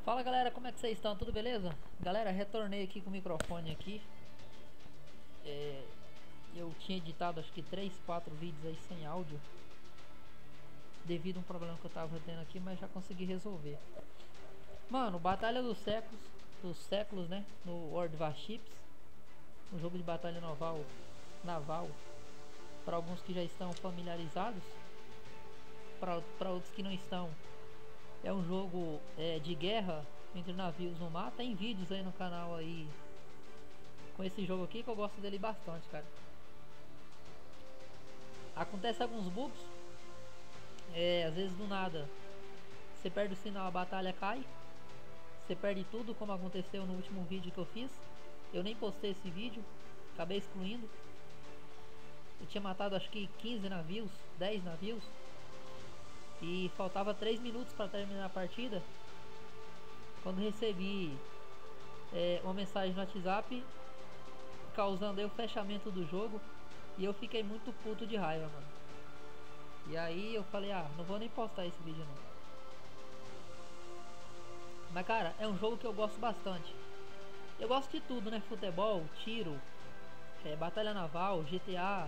Fala galera, como é que vocês estão? Tudo beleza? Galera, retornei aqui com o microfone aqui. Eu tinha editado acho que 3, 4 vídeos aí sem áudio devido a um problema que eu tava tendo aqui, mas já consegui resolver. Mano, Batalha dos séculos, né? No World of Warships, um jogo de batalha naval para alguns que já estão familiarizados, para outros que não estão. É um jogo de guerra entre navios no mar. Tem vídeos aí no canal aí com esse jogo aqui que eu gosto dele bastante, cara. Acontece alguns bugs. Às vezes do nada você perde o sinal, a batalha cai. Você perde tudo, como aconteceu no último vídeo que eu fiz. Eu nem postei esse vídeo, acabei excluindo. Eu tinha matado acho que 15 navios, 10 navios. E faltava 3 minutos para terminar a partida, quando recebi uma mensagem no WhatsApp causando aí o fechamento do jogo. E eu fiquei muito puto de raiva, mano. E aí eu falei, não vou nem postar esse vídeo não. Mas cara, é um jogo que eu gosto bastante. Eu gosto de tudo, né? Futebol, tiro, batalha naval, GTA,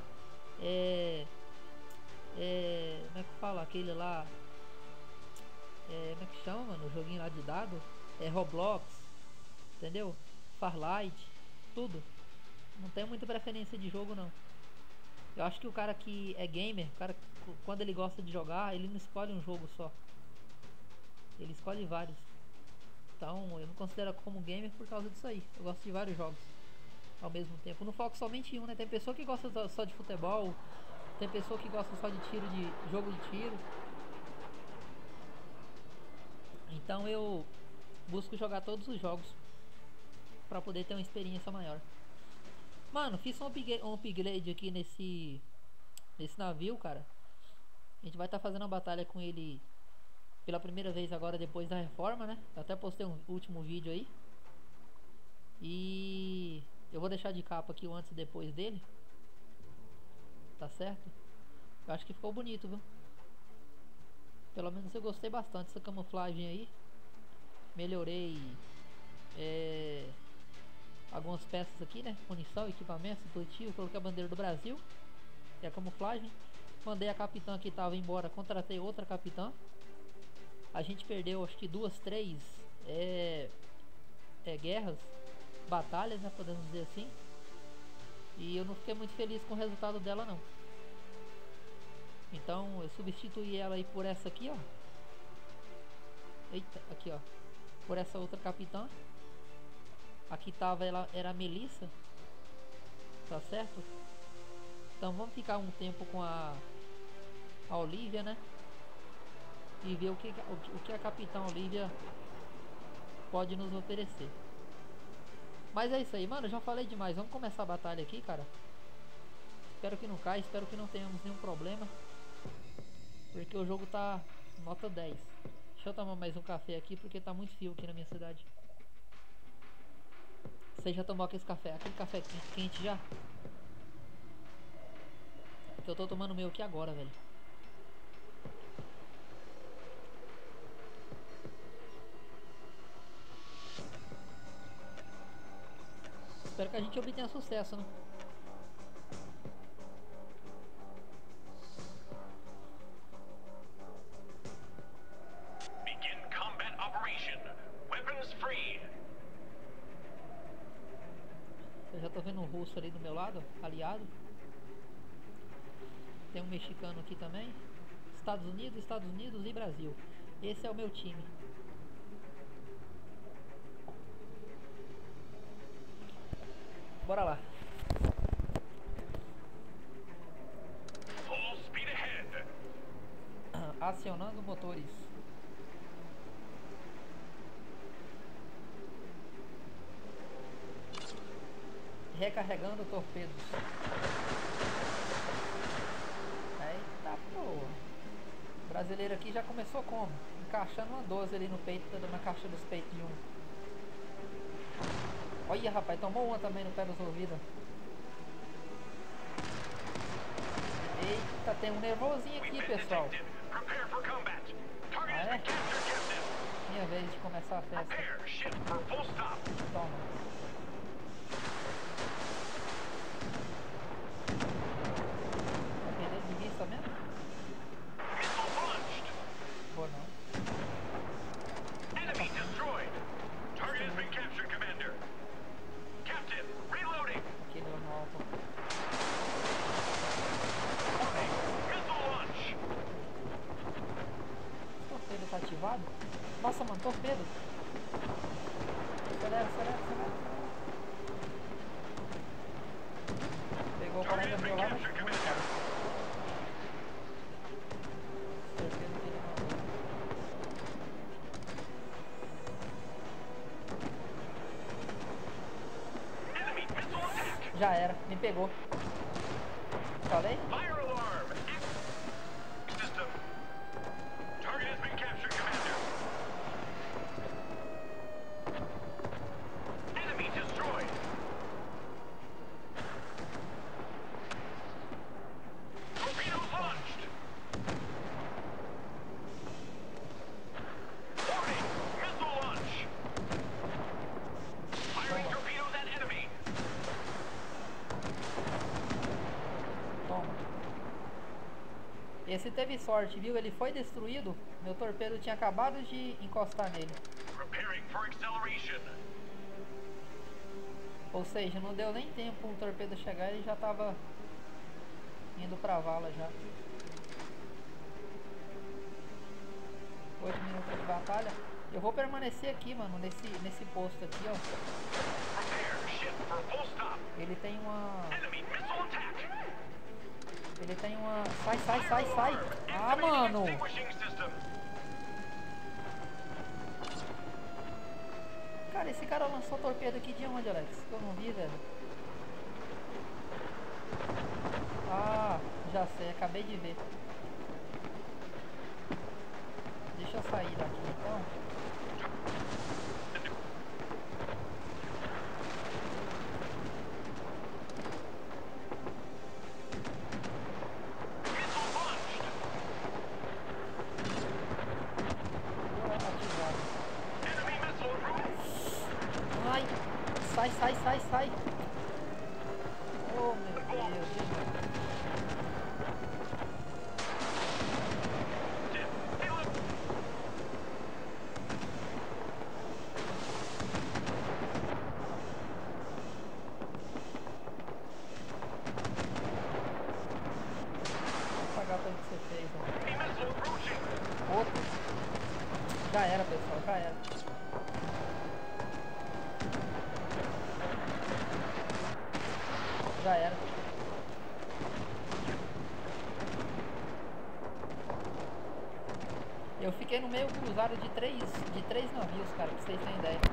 como é que fala aquele lá? Como é que chama, mano? O joguinho lá de dado. Roblox, entendeu? Farlight, tudo. Não tenho muita preferência de jogo não. Eu acho que o cara que é gamer, o cara, quando ele gosta de jogar, ele não escolhe um jogo só. Ele escolhe vários. Então eu me considero como gamer por causa disso aí. Eu gosto de vários jogos ao mesmo tempo. Não foco somente em um, né? Tem pessoa que gosta só de futebol. Tem pessoa que gosta só de tiro, de jogo de tiro. Então eu busco jogar todos os jogos pra poder ter uma experiência maior. Mano, fiz um upgrade aqui nesse navio, cara. A gente vai estar fazendo uma batalha com ele pela primeira vez agora depois da reforma, né? Eu até postei um último vídeo aí. E eu vou deixar de capa aqui o antes e depois dele. Tá certo? Eu acho que ficou bonito, viu? Pelo menos eu gostei bastante dessa camuflagem aí. Melhorei algumas peças aqui, né? Munição, equipamento, dispositivo. Coloquei a bandeira do Brasil, que é a camuflagem. Mandei a capitã que estava embora, contratei outra capitã. A gente perdeu acho que 2, 3 guerras, batalhas, né? Podemos dizer assim. E eu não fiquei muito feliz com o resultado dela não. Então eu substituí ela aí por essa aqui, ó. Eita, aqui ó. Por essa outra capitã. Aqui tava, ela era a Melissa. Tá certo? Então vamos ficar um tempo com a Olivia, né? E ver o que a capitã Olivia pode nos oferecer. Mas é isso aí, mano. Já falei demais. Vamos começar a batalha aqui, cara. Espero que não caia. Espero que não tenhamos nenhum problema, porque o jogo tá nota 10. Deixa eu tomar mais um café aqui, porque tá muito frio aqui na minha cidade. Você já tomou aquele café quente já? Que eu tô tomando o meu aqui agora, velho. Espero que a gente obtenha sucesso, né? Begin combat operation. Weapons free. Eu já tô vendo um russo ali do meu lado, aliado. Tem um mexicano aqui também. Estados Unidos e Brasil. Esse é o meu time. Bora lá. Full speed ahead. Acionando motores. Recarregando torpedos. Eita porra. O brasileiro aqui já começou como? Encaixando uma 12 ali no peito, na caixa dos peitos de um. Olha, rapaz, tomou uma também no pé dos ouvidos. Eita, tem um nervosinho aqui, pessoal. Prepare for combat. Target is the captured captain. minha vez de começar a festa. Prepare. Shift for full stop. Toma. Vai perder de vista mesmo? Missile launched. Vou não. Enemy destroyed. Target has been captured, Commander. Captain, reloading. Aqui no alto. Warning. Missile launch. O torpedo tá ativado? Nossa, mano, torpedo. Acelera, acelera, acelera. Pegou o Target colega has meu been lá, mas captured, não, Commander. cara. Esse torpedo que ele mandou. Enemy missile attack. Já era, me pegou. Falei? Fire alarm. System. Target has been captured, Commander. Enemy destroyed. Torpedoes launched. Warning. Missile launch. Firing torpedoes at enemy. Toma. Esse teve sorte, viu? Ele foi destruído. Meu torpedo tinha acabado de encostar nele. Preparing for acceleration. Ou seja, não deu nem tempo o torpedo chegar e já tava indo pra vala já. 8 minutos de batalha. Eu vou permanecer aqui, mano, nesse posto aqui, ó. Prepare. Shift for full stop. Ele tem uma... Enemy missile attack. Ele tem uma... Sai, sai, sai, sai! Ah, mano! Extinguishing system. Cara, esse cara lançou torpedo aqui de onde, Alex? Que eu não vi, velho. Ah, já sei, acabei de ver. Deixa eu sair daqui, então. Missile launched. Vou ativar. Enemy missile approved. Ai, sai, sai, sai, sai. Oh, meu Deus, gente. Vou pagar pelo que você fez, ó. Enemy missile approaching. Outro. Já era, pessoal, já era. Já era. Eu fiquei no meio cruzado de três navios, cara, pra vocês terem ideia.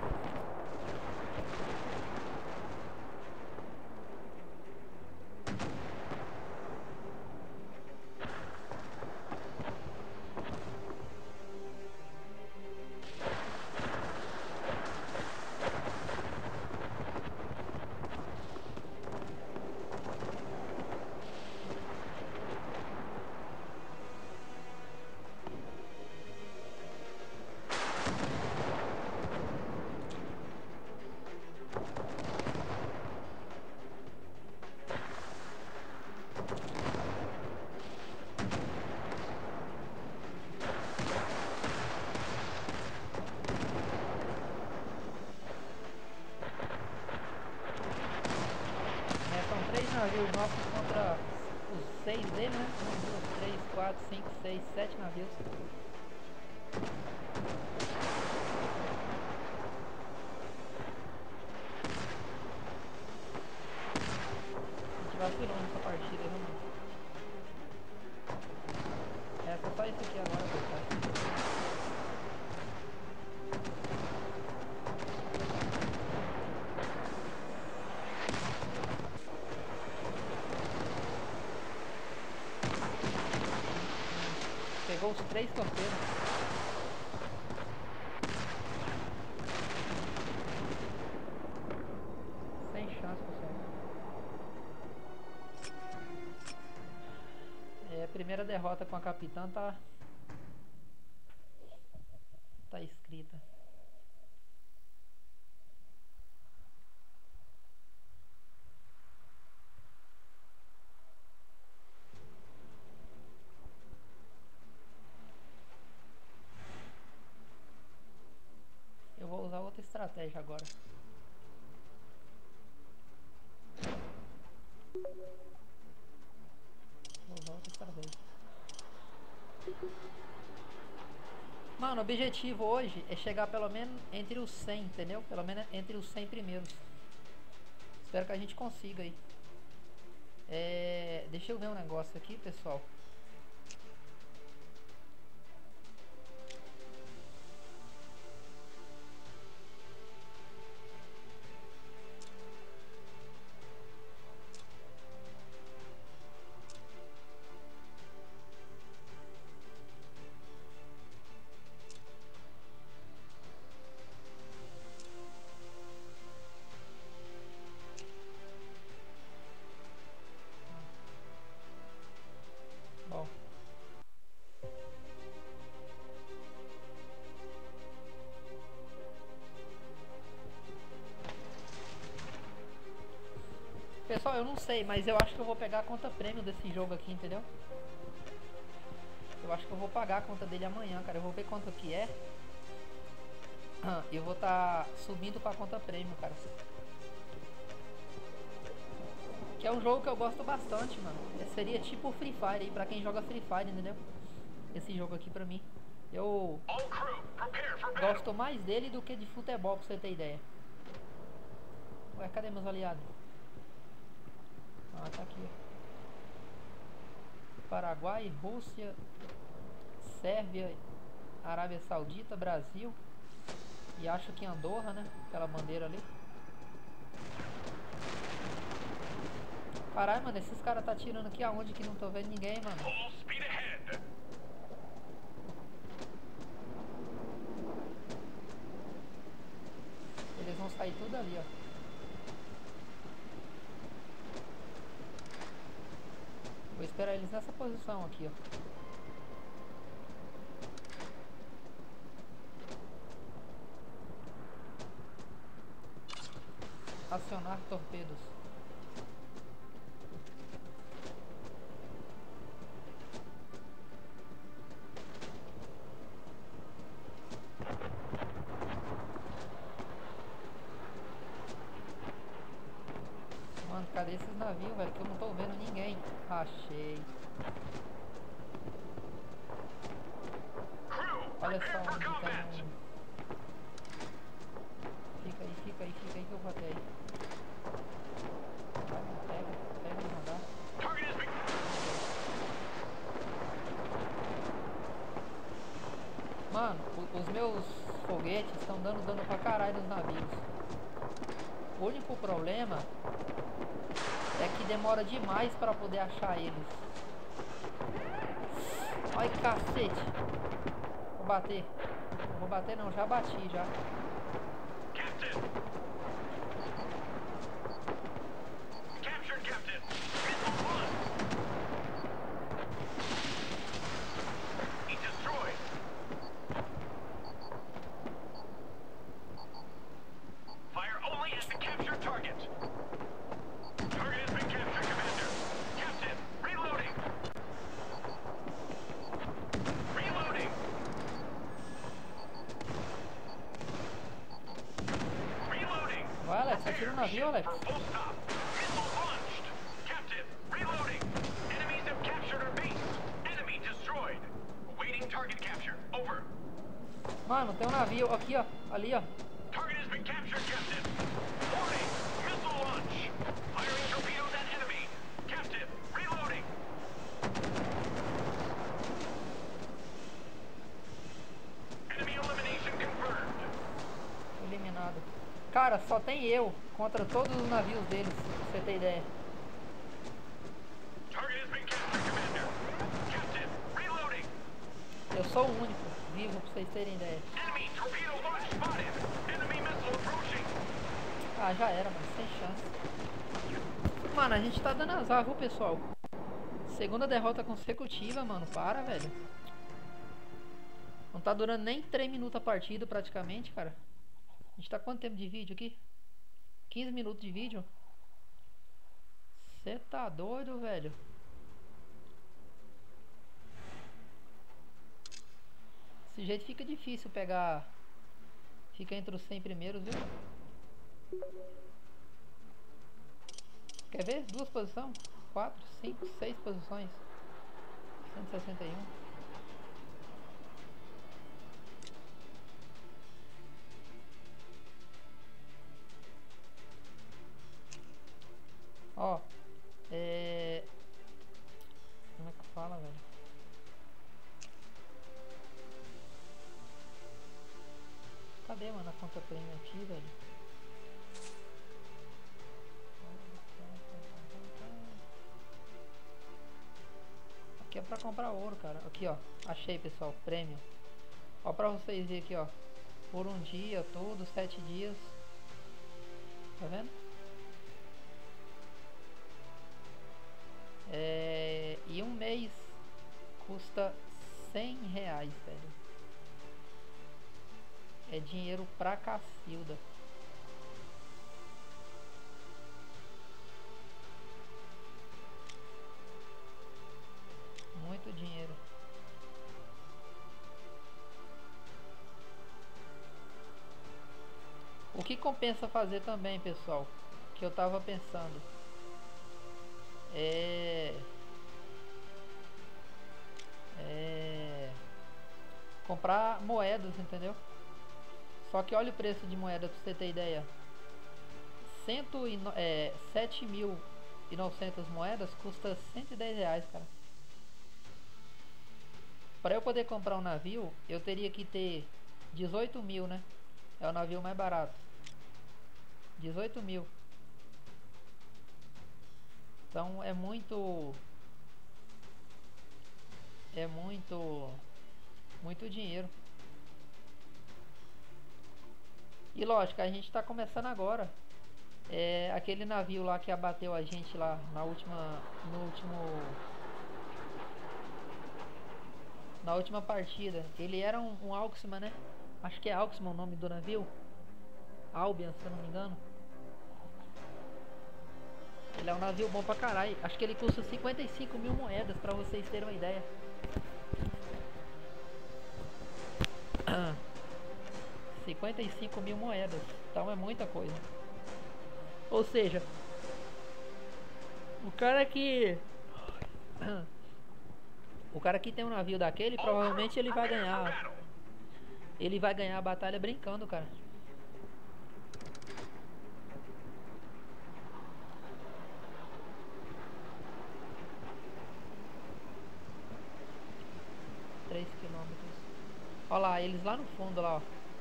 São 3 navios nossos contra os 6 dele, né? 1, 2, 3, 4, 5, 6, 7 navios. A gente vacilou nessa partida, né, mano? Essa só isso aqui agora, pessoal. Pegou os 3 torpedos. Sem chance, pessoal. É, a primeira derrota com a capitã tá escrita. estratégia agora. Vou usar outra estratégia. Mano, o objetivo hoje é chegar pelo menos entre os 100, entendeu? Pelo menos entre os 100 primeiros. Espero que a gente consiga aí. Deixa eu ver um negócio aqui, pessoal. Bom. Pessoal, eu não sei, mas eu acho que eu vou pegar a conta prêmio desse jogo aqui, entendeu? Eu acho que eu vou pagar a conta dele amanhã, cara. Eu vou ver quanto que é. E eu vou estar subindo pra conta prêmio, cara. Que é um jogo que eu gosto bastante, mano. Seria tipo Free Fire aí, pra quem joga Free Fire, entendeu? Esse jogo aqui pra mim. Eu gosto mais dele do que de futebol, pra você ter ideia. Ué, cadê meus aliados? Ah, tá aqui, ó. Paraguai, Rússia, Sérvia, Arábia Saudita, Brasil. E acho que Andorra, né? Aquela bandeira ali. Caralho, mano, esses caras tá atirando aqui aonde que não tô vendo ninguém, mano. Eles vão sair tudo ali, ó. Vou esperar eles nessa posição aqui, ó. Acionar torpedos. Mano, cadê esses navios, velho? Que eu não tô vendo ninguém. Achei. Olha só onde tem um... Fica aí que eu vou até aí. Pega e mandar. Mano, os meus foguetes estão dando dano pra caralho nos navios. O único problema é que demora demais pra poder achar eles. Ai, cacete. Vou bater. Não vou bater não, já bati já. Vai, Alex, atira o navio, Alex. Mano, tem um navio aqui, ó. Ali, ó. Eliminado. Cara, só tem eu contra todos os navios deles, pra você ter ideia. Eu sou o único vivo, pra vocês terem ideia. Ah, já era, mano, sem chance. Mano, a gente tá dando azar, viu, pessoal? Segunda derrota consecutiva, mano, para, velho. Não tá durando nem 3 minutos a partida, praticamente, cara. A gente tá quanto tempo de vídeo aqui? 15 minutos de vídeo? Você tá doido, velho? Desse jeito fica difícil pegar Fica entre os 100 primeiros, viu? Quer ver? 2 posições? 4, 5, 6 posições. 161. Ó. Como é que fala, velho? Cadê, mano, a conta premium aqui, velho? Aqui é pra comprar ouro, cara. Aqui, ó. Achei, pessoal. Prêmio. Ó pra vocês verem aqui, ó. Por um dia, todo, 7 dias. Tá vendo? E um mês custa 100 reais, velho. É dinheiro pra cacilda. Muito dinheiro. O que compensa fazer também, pessoal, que eu tava pensando, comprar moedas, entendeu? Só que olha o preço de moeda pra você ter ideia. 7.900 moedas custa 110 reais, cara. Para eu poder comprar um navio, eu teria que ter 18 mil, né? É o navio mais barato. 18 mil. Então é muito dinheiro. E lógico, a gente tá começando agora. Aquele navio lá que abateu a gente lá na última partida, ele era um Auxman, né? Acho que é Auxman o nome do navio. Albion, se eu não me engano. Ele é um navio bom pra caralho. Acho que ele custa 55 mil moedas, pra vocês terem uma ideia. 55 mil moedas. Então é muita coisa. Ou seja, o cara que tem um navio daquele, provavelmente ele vai ganhar. Ele vai ganhar a batalha brincando, cara. Quilômetros. Olha lá, eles lá no fundo lá, ó.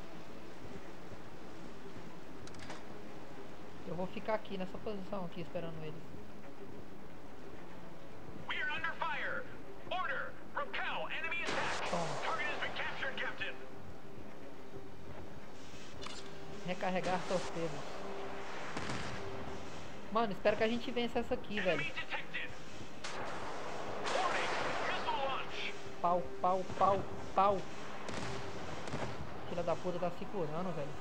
Eu vou ficar aqui nessa posição aqui esperando eles. Toma. Recarregar torpedos. Mano, espero que a gente vença essa aqui, velho. Pau, pau, pau, pau. Filha da puta tá se curando, velho.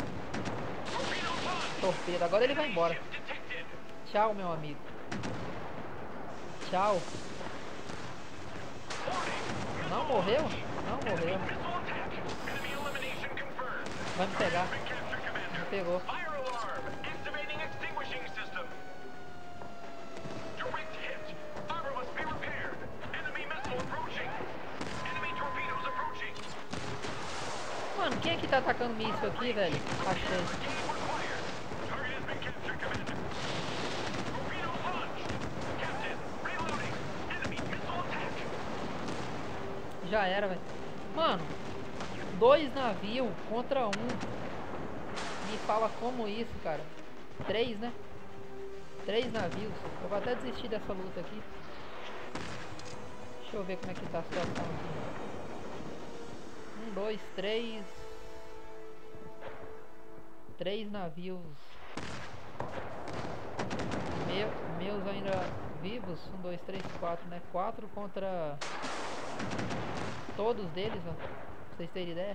Torpedo. Agora ele vai embora. Tchau, meu amigo. Tchau. Não morreu? Não morreu. Vai me pegar. Me pegou. Mano, quem é que tá atacando míssil aqui, velho? Achei. Já era, velho. Mano, 2 navios contra 1. Me fala como isso, cara. 3, né? 3 navios. Eu vou até desistir dessa luta aqui. Deixa eu ver como é que tá a situação aqui. 1, 2, 3. 3 navios. Meus ainda vivos. 1, 2, 3, 4, né? 4 contra todos deles, ó. Pra vocês terem ideia.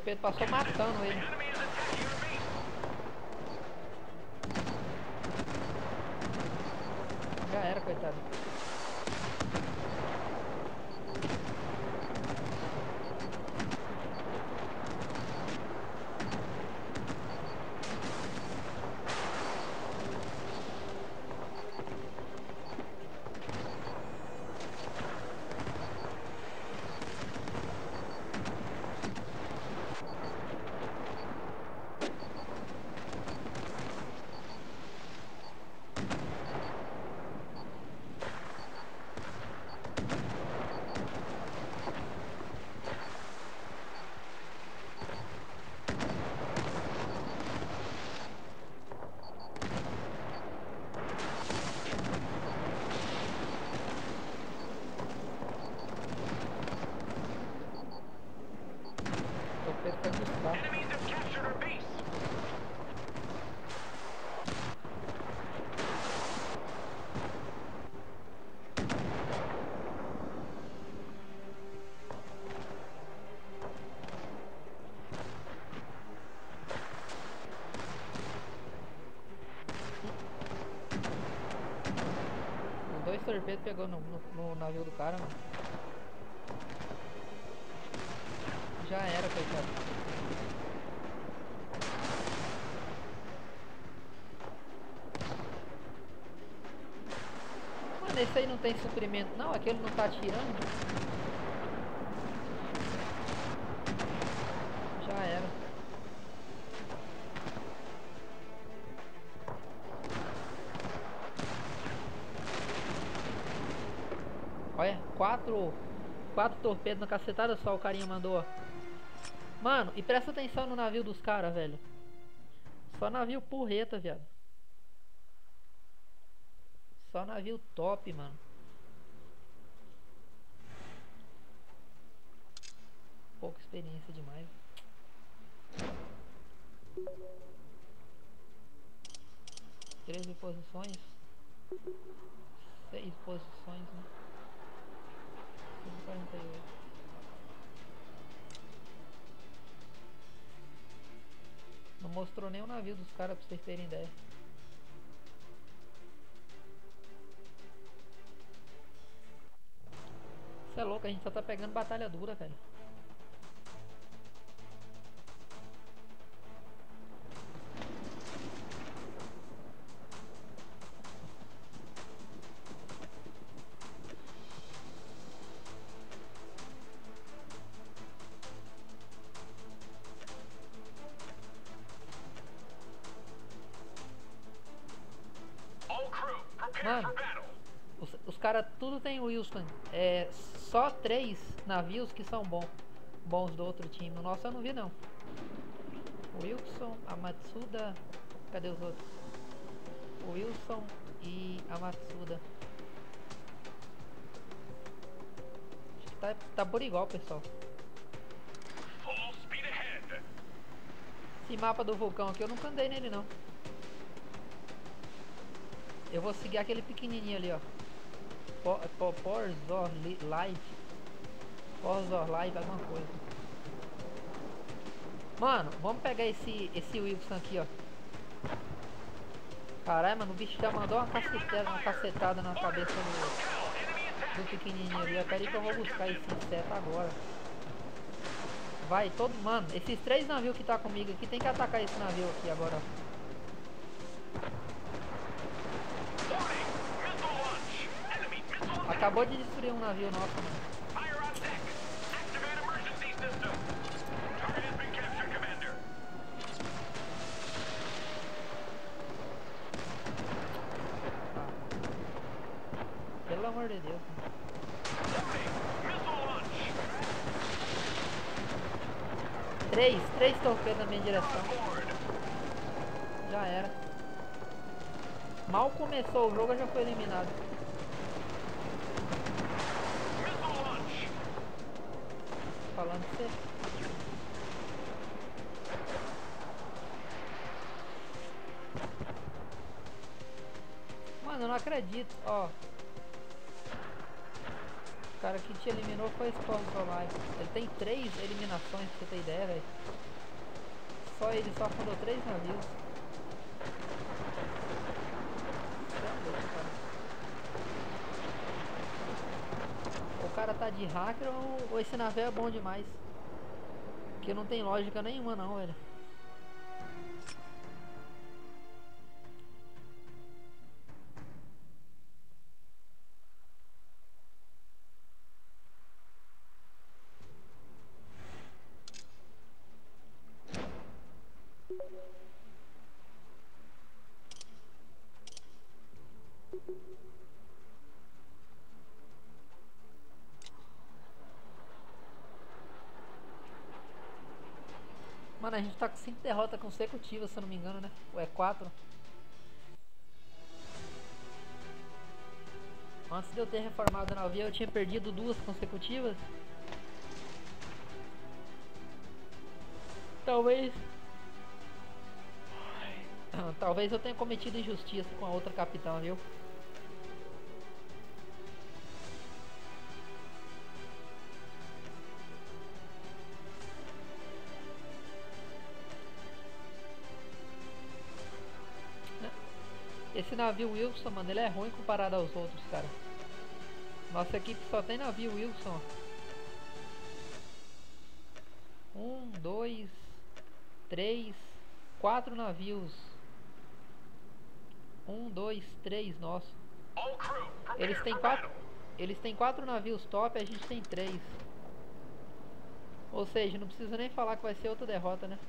torpedo passou matando ele. Enemy is attacking our base. Já era, coitado. Torpedo foi buscar. Enemies have captured our base. Os dois torpedos pegou no navio do cara, mano. Já era, coitado. Mano, esse aí não tem suprimento não, aquele não tá atirando. Já era. Olha, quatro torpedos na cacetada só o carinha mandou, ó. Mano, e presta atenção no navio dos caras, velho. Só navio porreta, viado. Só navio top, mano. Pouca experiência demais. Treze posições. 6 posições, né? 148. Não mostrou nem o navio dos caras pra vocês terem ideia. Isso é louco, a gente só tá pegando batalha dura, velho. All crew, prepare Mano, for battle. os caras tudo tem Wilson. É só 3 navios que são bons do outro time. No nosso eu não vi não. Wilson, a Matsuda. Cadê os outros? O Wilson e a Matsuda. Acho que tá por igual, pessoal. Full speed ahead. Esse mapa do vulcão aqui eu nunca andei nele não. Eu vou seguir aquele pequenininho ali, ó. Porzor Live. Porzor Live, alguma coisa. Mano, vamos pegar esse Wilson aqui, ó. Caralho, mano, o bicho já mandou uma cacetada na cabeça do pequenininho ali. Eu quero ir que eu vou buscar esse inseto agora. Vai, todo... Mano, esses 3 navios que tá comigo aqui tem que atacar esse navio aqui agora, ó. Acabou de destruir um navio nosso, mano. Fire on deck. Activate emergency system. Target has been captured, Commander. Pelo amor de Deus, mano. Missile launch. 3 torpedos na minha direção. Board. Já era. Mal começou o jogo, eu já fui eliminado. Missile launch. Falando pra você. Mano, eu não acredito, ó. cara que te eliminou foi esse Corvo Solar. Ele tem 3 eliminações, pra você ter ideia, velho. Só ele só afundou 3 navios. É louco, cara. O cara tá de hacker ou esse navio é bom demais. Que não tem lógica nenhuma não, velho. Mano, a gente tá com 5 derrotas consecutivas, se eu não me engano, né? Ou é 4? Antes de eu ter reformado o navio, eu tinha perdido 2 consecutivas. Talvez... Talvez eu tenha cometido injustiça com a outra capitã, viu? Esse navio Wilson, mano, ele é ruim comparado aos outros, cara. Nossa equipe só tem navio Wilson. 1, 2, 3, 4 navios. 1, 2, 3, nossa. Eles têm 4 navios top, a gente tem 3. Ou seja, não precisa nem falar que vai ser outra derrota, né?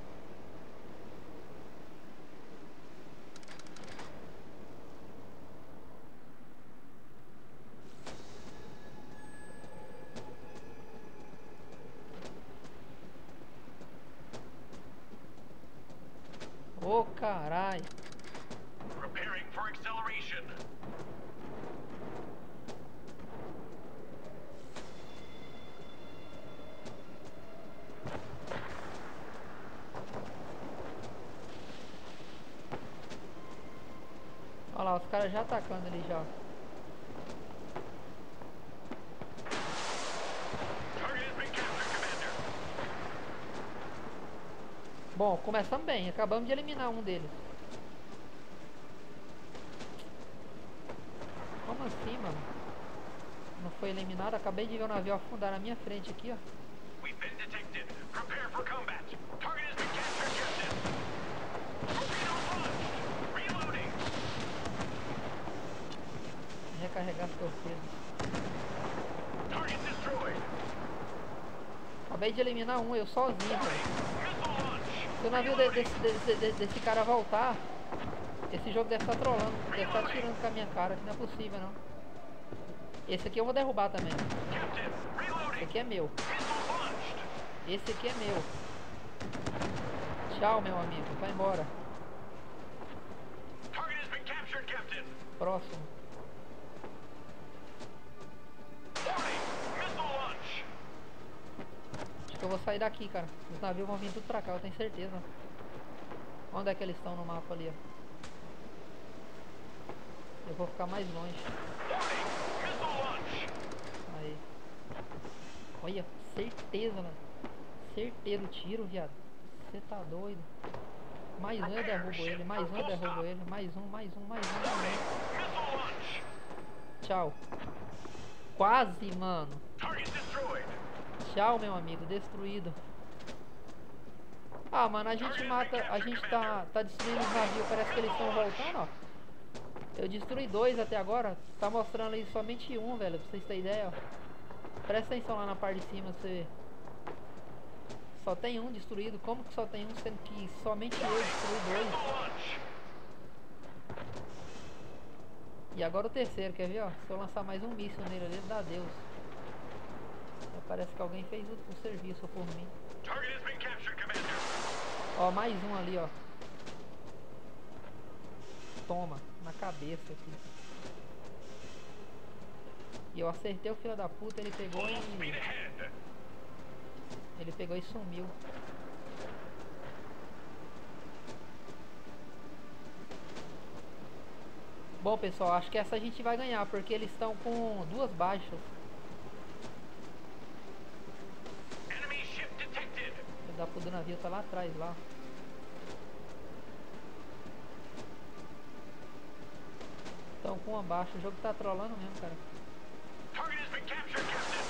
Ô, carai. Preparing for acceleration. Olha lá, os caras já atacando ali já. Target has been captured, Commander. Bom, começamos bem, acabamos de eliminar um deles. Como assim, mano? Não foi eliminado? Acabei de ver o navio afundar na minha frente aqui, ó. We've been detected. Prepare for combat. Target has been captured, Captain. Torpedo launched. Reloading. Recarregar as torpedas. Target destroyed. Acabei de eliminar um, eu sozinho, velho. Missile launch. Se o navio desse cara voltar, esse jogo deve estar trolando, deve estar tirando com a minha cara, que não é possível não. Esse aqui eu vou derrubar também. Captain, Esse reloading. aqui é meu. Missile launched. Esse aqui é meu. Tchau, meu amigo, vai embora. Target has been captured, Captain. Próximo. Warning. Missile launch. Acho que eu vou sair daqui, cara. Os navios vão vir tudo pra cá, eu tenho certeza. Onde é que eles estão no mapa ali, ó? Eu vou ficar mais longe. Warning. Missile launch. Aí. Olha, certeza, mano. Certeiro o tiro, viado. Você tá doido. Mais um eu derrubo ele, mais um eu derrubo ele. Mais um, mais um, mais um, mais um. Missile launch. Tchau. Quase, mano. Target destroyed. Tchau, meu amigo. Destruído. Ah, mano, a gente mata... A gente tá destruindo os navios. Parece que eles estão voltando, ó. Eu destruí 2 até agora. Tá mostrando aí somente um, velho. Pra vocês terem ideia, ó. Presta atenção lá na parte de cima, você vê. Só tem um destruído. Como que só tem um, sendo que somente eu destruí 2? Missile launch. E agora o terceiro, quer ver, ó? Se eu lançar mais um míssil nele ali, dá Deus. Parece que alguém fez o serviço por mim. Target has been captured, Commander. Ó, mais um ali, ó. Toma, na cabeça aqui. E eu acertei o filho da puta, ele pegou Full speed e... ahead. Ele pegou e sumiu. Bom, pessoal, acho que essa a gente vai ganhar, porque eles estão com 2 baixas. O do navio tá lá atrás, lá. Então com abaixo, o jogo tá trollando mesmo, cara. Target has been captured, Captain.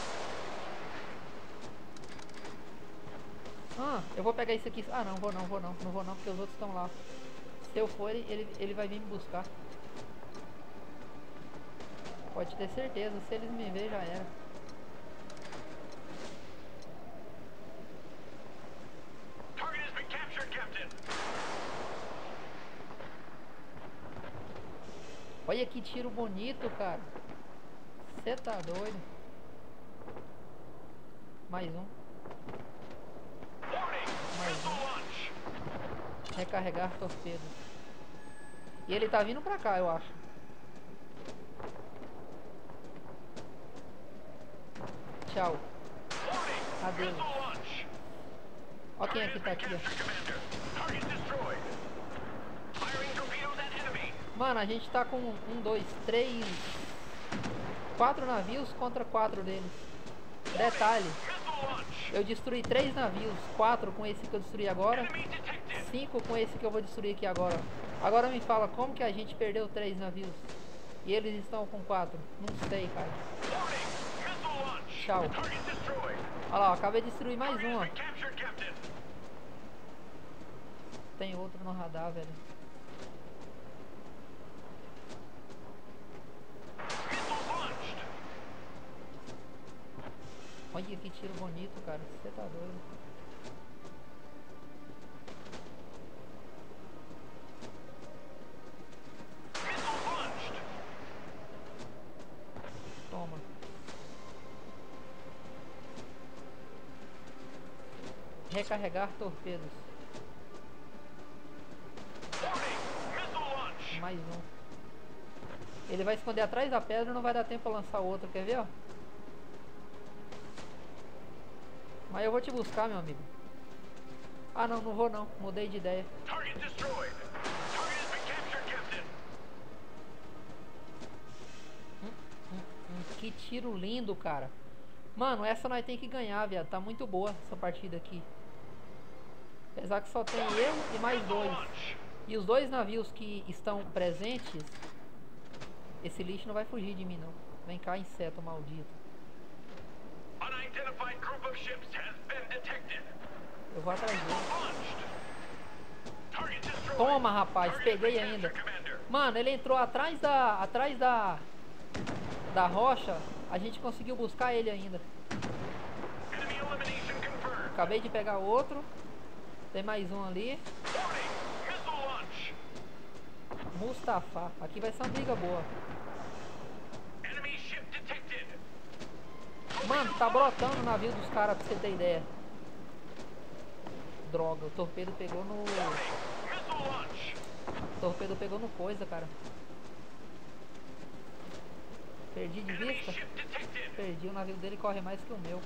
Ah, eu vou pegar isso aqui. Ah, não vou não, porque os outros estão lá. Se eu for, ele vai vir me buscar. Pode ter certeza, se eles me verem já era. Target has been captured, Captain. Olha que tiro bonito, cara. Você tá doido. Mais um. Warning, Mais missile um. launch. Recarregar torpedos. E ele tá vindo pra cá, eu acho. Tchau. Warning, Adeus. missile launch. Ó quem é que tá Target aqui, has been ó. captured, Commander. Target destroyed. Firing torpedoes at enemy. Mano, a gente tá com 1, 2, 3, 4 navios contra 4 deles. Detalhe, Missile launch. eu destruí 3 navios, 4 com esse que eu destruí agora, Enemy detected. 5 com esse que eu vou destruir aqui agora. Agora me fala, como que a gente perdeu 3 navios? E eles estão com 4? Não sei, cara. Warning, missile launch. Tchau. Target destroyed. Olha lá, ó, acabei de destruir mais Target um, has ó. been captured, Captain. Tem outro no radar, velho. Missiles launched. Olha que tiro bonito, cara. Você tá doido. Missiles launched. Toma. Recarregar torpedos. Warning, missile launch. Mais um. Ele vai esconder atrás da pedra e não vai dar tempo pra lançar o outro, quer ver, ó? Mas eu vou te buscar, meu amigo. Ah, não, não vou não. Mudei de ideia. Target destroyed. Target has been captured, Captain. Que tiro lindo, cara. Mano, essa nós tem que ganhar, viado. Tá muito boa essa partida aqui. Apesar que só tem eu e mais dois. E os 2 navios que estão presentes, esse lixo não vai fugir de mim, não. Vem cá, inseto maldito. Unidentified group of ships has been detected. Eu vou atrás dele. Launched. Target destroyed. Toma, rapaz. Target has been Peguei ainda. captured, Commander. Mano, ele entrou atrás da rocha. A gente conseguiu buscar ele ainda. Enemy elimination confirmed. Acabei de pegar outro. Tem mais um ali. Warning, missile launch. Mustafa. Aqui vai ser uma briga boa. Enemy ship detected. Mano, tá brotando o navio dos caras, pra você ter ideia. Droga, o torpedo pegou no... Missile launch. O torpedo pegou no coisa, cara. Perdi de Enemy vista? ship detected. Perdi, o navio dele corre mais que o meu.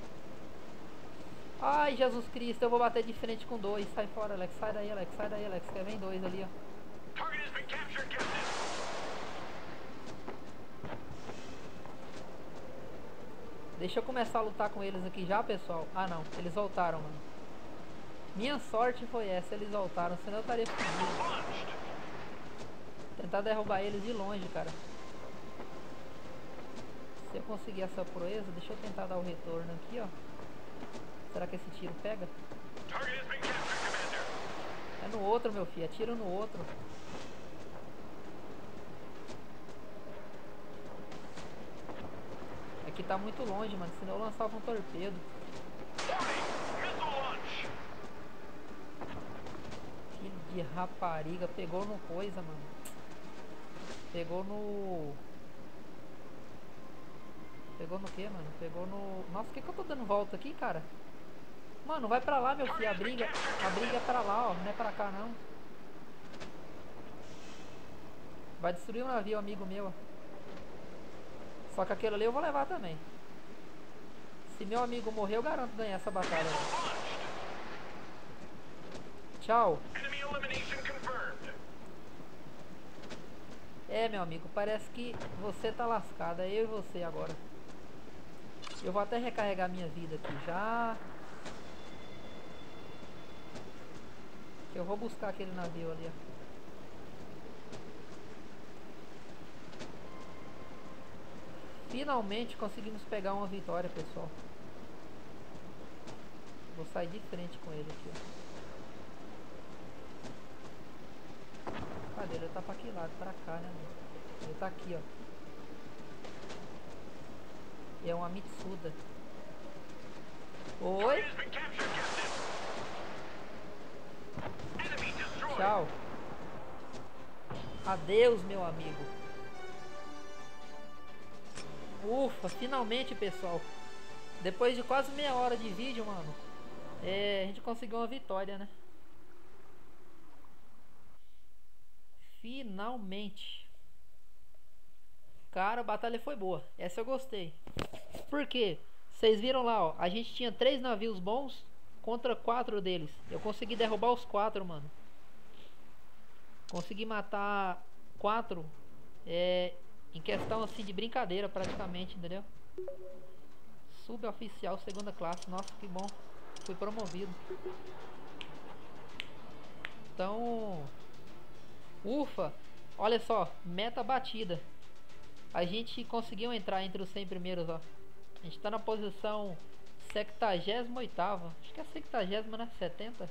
Ai, Jesus Cristo, eu vou bater de frente com 2. Sai fora, Alex. Sai daí, Alex. Sai daí, Alex. Quer vem 2 ali, ó. Target has been captured, Captain. Deixa eu começar a lutar com eles aqui já, pessoal. Ah, não. Eles voltaram, mano. Minha sorte foi essa. Eles voltaram. Senão eu estaria fugido. Launched. Tentar derrubar eles de longe, cara. Se eu conseguir essa proeza, deixa eu tentar dar o retorno aqui, ó. Será que esse tiro pega? Target has been captured, Commander. É no outro, meu filho. Atira no outro. Aqui tá muito longe, mano. Senão eu lançava um torpedo. Warning, missile launch. Filho de rapariga. Pegou no coisa, mano. Pegou no... Pegou no que, mano? Pegou no... Nossa, o que que eu tô dando volta aqui, cara? Mano, vai pra lá, meu filho. A briga é pra lá, ó. Não é pra cá, não. Vai destruir um navio, amigo meu, ó. Só que aquele ali eu vou levar também. Se meu amigo morrer, eu garanto ganhar essa batalha. Launched. Tchau. Enemy elimination confirmed. É, meu amigo, parece que você tá lascado. É eu e você agora. Eu vou até recarregar minha vida aqui já. Eu vou buscar aquele navio ali, ó. Finalmente conseguimos pegar uma vitória, pessoal. Vou sair de frente com ele aqui, ó. Cadê? Ele tá pra que lado? Pra cá, né, mano? Ele tá aqui, ó. E é uma Mitsuda. Oi? Target has been captured, Captain. Enemy destroyed. Tchau. Adeus, meu amigo. Ufa, finalmente, pessoal. Depois de quase meia hora de vídeo, mano, a gente conseguiu uma vitória, né? Finalmente. Cara, a batalha foi boa. Essa eu gostei. Por quê? Vocês viram lá, ó. A gente tinha 3 navios bons contra 4 deles. Eu consegui derrubar os 4, mano. Consegui matar 4 em questão assim de brincadeira, praticamente, entendeu? Suboficial, segunda classe. Nossa, que bom. Fui promovido. Então, ufa. Olha só, meta batida. A gente conseguiu entrar entre os 100 primeiros, ó. A gente tá na posição 78ª. Acho que é 70ª, né? 70.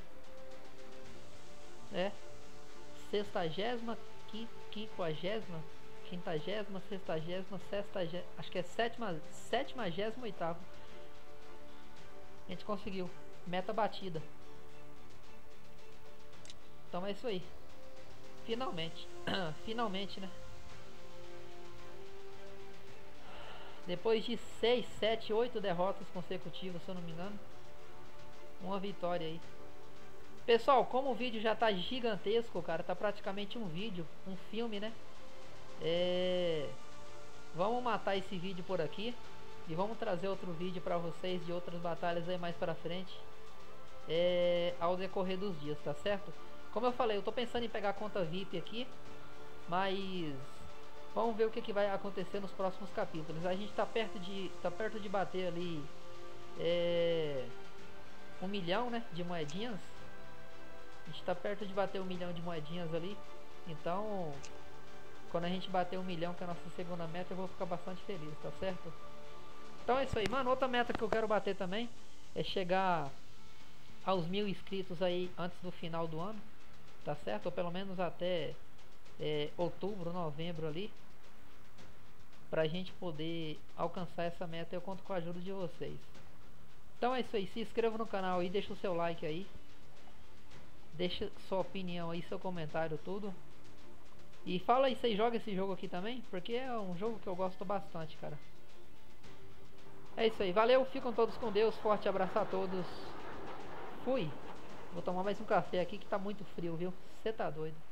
É. 60ª, 50ª, 50ª, 60ª, 60ª. Acho que é 78ª. A gente conseguiu. Meta batida. Então é isso aí. Finalmente. Finalmente, né? Depois de 6, 7, 8 derrotas consecutivas, se eu não me engano, uma vitória aí. Pessoal, como o vídeo já tá gigantesco, cara, tá praticamente um vídeo, um filme, né? Vamos matar esse vídeo por aqui e vamos trazer outro vídeo pra vocês de outras batalhas aí mais pra frente, ao decorrer dos dias, tá certo? Como eu falei, eu tô pensando em pegar a conta VIP aqui, mas vamos ver o que vai acontecer nos próximos capítulos. A gente tá perto de bater ali 1 milhão, né, de moedinhas. A gente tá perto de bater 1 milhão de moedinhas ali. Então, quando a gente bater 1 milhão, que é a nossa segunda meta, eu vou ficar bastante feliz, tá certo? Então é isso aí, mano. Outra meta que eu quero bater também é chegar aos 1000 inscritos aí antes do final do ano, tá certo? Ou pelo menos até outubro, novembro ali, pra gente poder alcançar essa meta. Eu conto com a ajuda de vocês. Então é isso aí, se inscreva no canal aí, deixa o seu like aí, deixa sua opinião aí, seu comentário, tudo. E fala aí, você joga esse jogo aqui também? Porque é um jogo que eu gosto bastante, cara. É isso aí, valeu, ficam todos com Deus, forte abraço a todos. Fui. Vou tomar mais um café aqui que tá muito frio, viu? Você tá doido.